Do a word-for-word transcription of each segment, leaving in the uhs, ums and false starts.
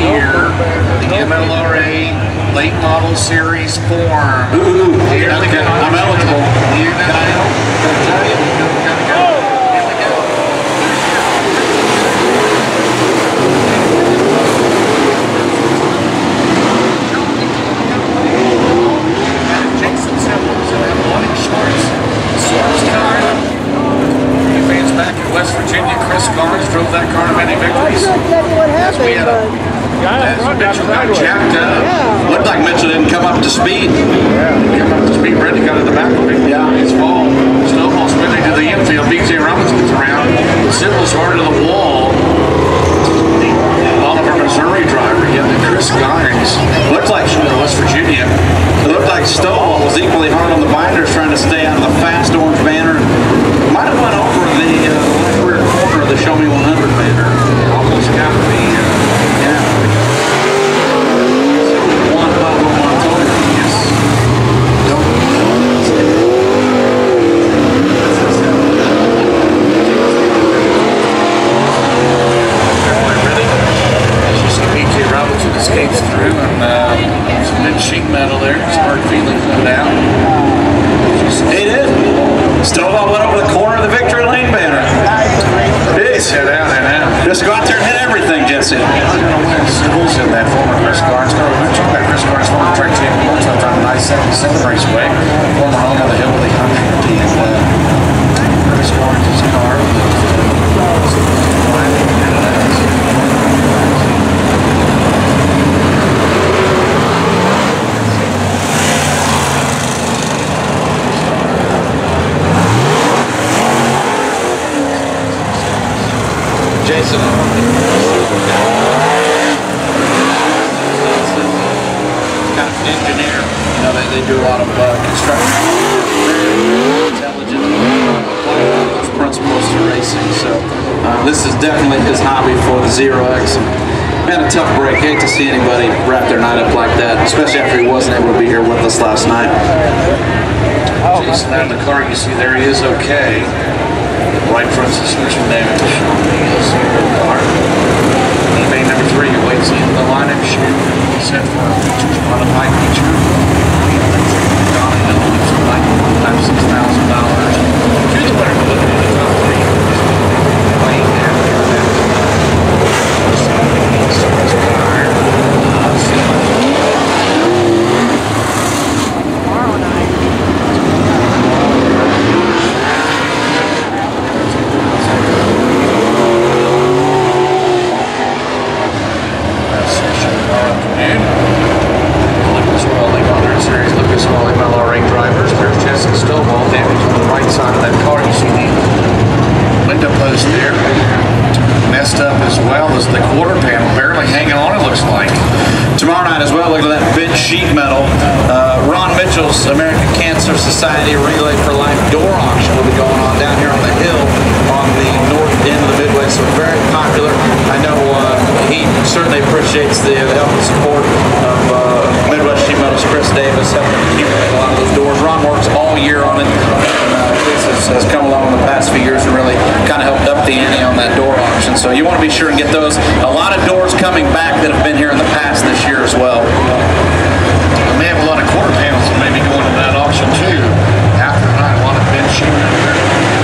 here, the M L R A Late Model Series form. Ooh, here okay. we go. I'm eligible. Here we go. Here we go. Here we go. Jason Simmons and that Lonnie Schwartz. Schwartz car. Fans back in West Virginia, Chris Garnes drove that car to many victories. As we had a, as Mitchell got jacked up. Looked like Mitchell didn't come up to speed. Yeah, come up to speed. Brady got in the back of him. Yeah, his fall. Snowball spinning to the infield. B J Robbins gets around. Simmons hard to the wall. Oliver, Missouri driver. Yeah, the Chris Garnes. Looked like West Virginia. It looked like Stovall was equally hard on the binders trying to stay out of the fast orange banner. Might have went over the uh, rear corner of the Show Me one hundred banner. Almost got the, uh, Yeah. one above one total. Yes. Ready? As you see, B J Robinson escapes through, and uh, some good sheet metal there. Smart feelings, no doubt. He did. Stovall went over the corner of the Victory Lane banner. Jeez. Sit down there now. Just go out there and hit everything, Jesse. Who's in that former Chris Garnes car? We mentioned that Chris Garnes, former track champion, once on the I seventy-seven raceway, former home of the Hill of the one hundred, and uh, Chris Garnes' car. Jason. Kind of engineer. You know, they, they do a lot of uh, construction. Very intelligent. Apply those principles to racing. So Uh, this is definitely his hobby for the Zero X. Man, a tough break. Hate to see anybody wrap their night up like that, especially after he wasn't able to be here with us last night. Jason out of the car, you see there he is okay. Right front suspension damage on the zero car. eBay number three awaits in the lineup shoot. Set for a features modified feature. Donnie Hill lives from ninety-one times six thousand dollars. To the winner to look at the top three. Playing after that. Service car. Tomorrow night. Lucas Oil M L R A Series, Lucas Oil M L R A drivers. There's Jesse Stovall, damage on the right side of that car. You see the window post there. Messed up as well as the quarter panel, barely hanging on, it looks like. Tomorrow night as well, look at that big sheet metal. Uh, Ron Mitchell's American Cancer Society Relay for Life door auction will be going on down here on the hill on the north end of the Midway, so very popular. I know uh, he certainly appreciates the, the help and support of uh, Midwest Sheet Metal's Chris Davis, helping to keep a lot of those doors. Ron works all year on it, and uh, Chris has, has come along in the past few years and really kind of helped up the ante on that door auction. So you want to be sure and get those. A lot of doors coming back that have been here in the past this year as well. We may have a lot of quarter panels that may be going to that auction too. After tonight, a lot of bench sheet metal there.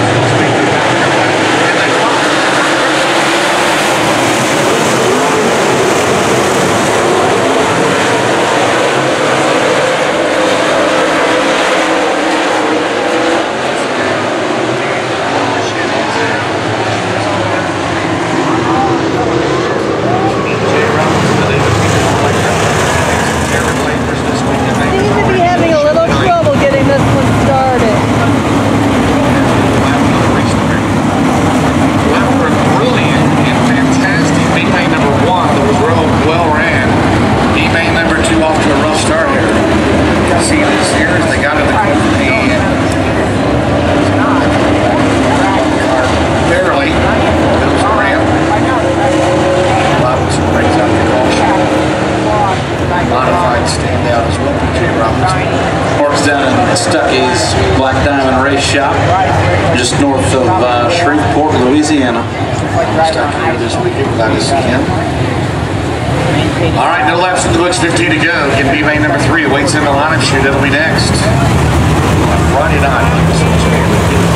Stuckey's Black Diamond Race Shop, just north of uh, Shreveport, Louisiana. Stuckey this weekend, glad to see him. All right, no laps in the books, fifteen to go. Get B main number three, waits in the lineup shoot. It'll be next. On Friday night.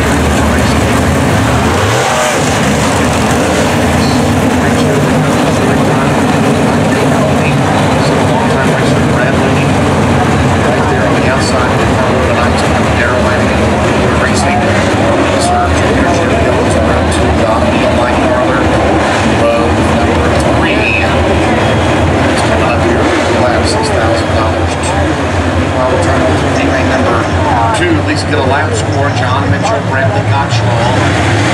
Get a lap score, John Mitchell, Bradley Gottschall.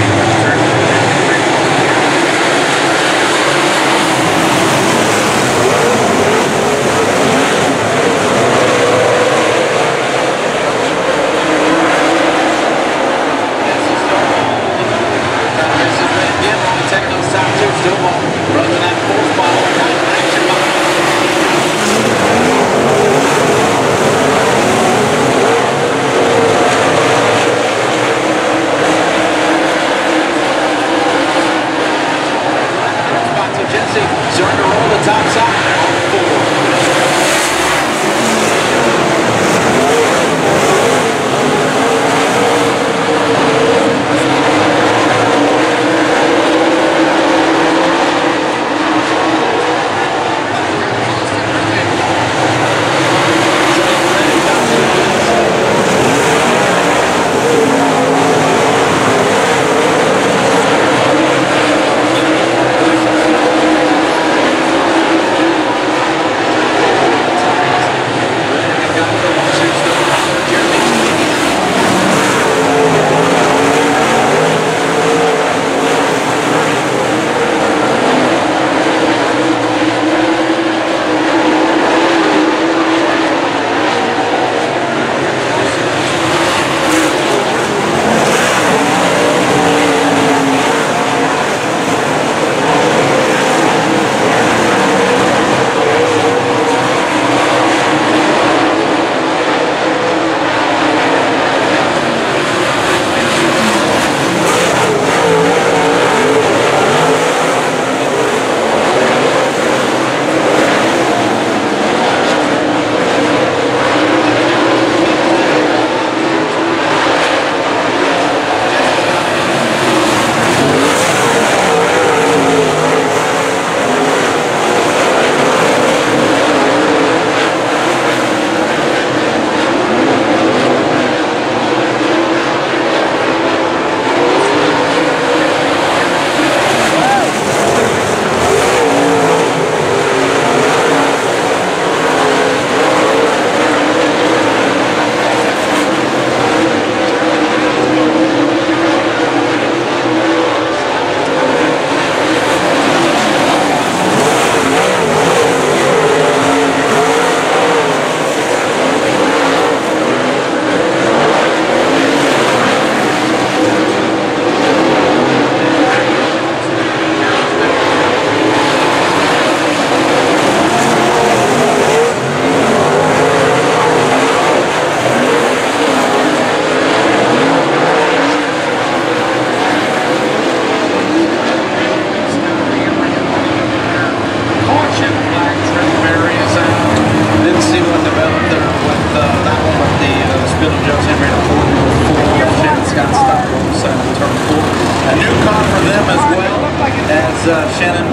uh, Shannon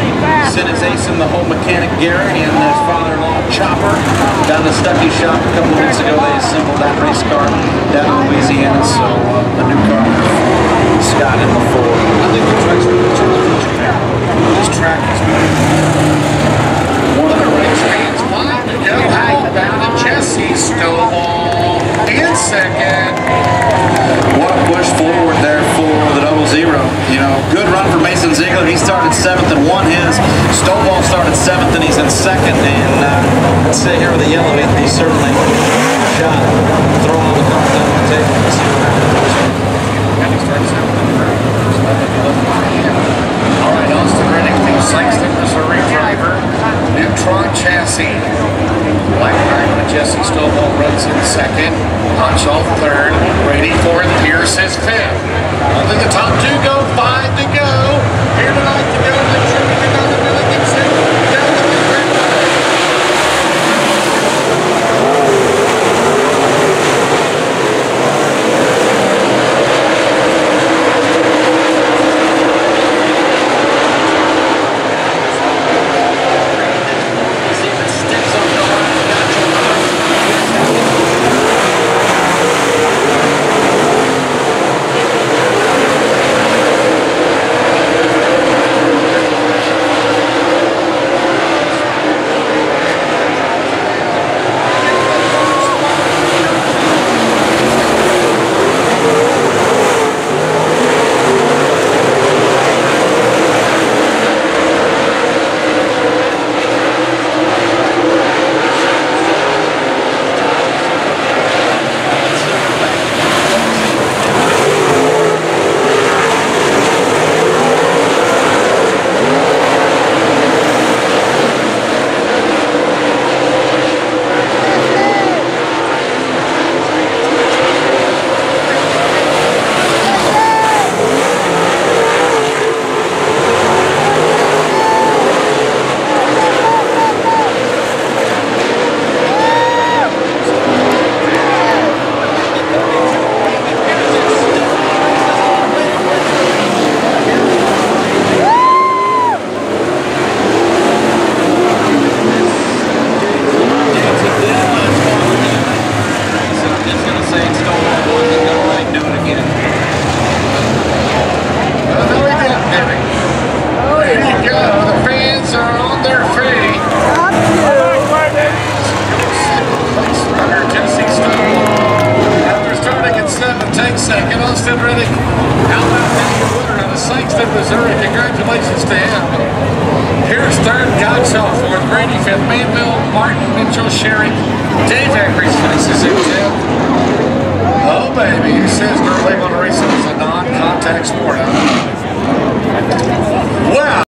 sent his ace in the hole mechanic Garrett and his father-in-law Chopper down to Stuckey's shop a couple of weeks ago. They assembled that race car down in Louisiana, so uh, a new car for Scott in the Ford. I think the track's really challenging. This track is good. One of the race fans wanted to go outbound and Jesse Stovall in second. What a push forward there for the double zero. You know, good run for Mason Ziegler. He started seventh and won his. Stovall started seventh and he's in second. And uh, let's say here with the yellow, he certainly shot. Throw all the cards on the table and see what happens. And he started seventh and third. All right, Austin Reddick, the Sykeston, Missouri driver. Neutron chassis. Black Diamond Jesse Stovall runs in second. Gottschall third. Brady fourth. Pierce is fifth. Only the top two go. Five to go. Here tonight to go. Make sure we get down the Billy Gibson. Down the second. Austin Reddick outbound Daniel Woodard out of Sikeston, Missouri. Congratulations to him. Here's third, Godshall fourth, Brady fifth, Manville, Martin, Mitchell, Sherry, Dave Ackery finishes in tenth. Oh baby, who says they're labeled racing as a non-contact sport?